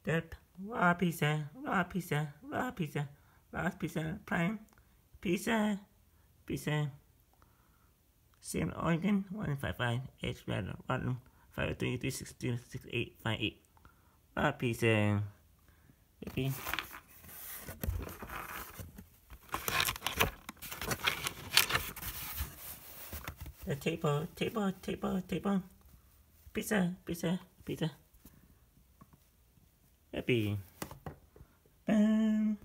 That raw pizza, raw pizza, raw pizza, raw pizza, prime pizza, pizza. Same Oregon 155 H red 1 533626858. Raw pizza. Maybe. The table. Pizza. Happy.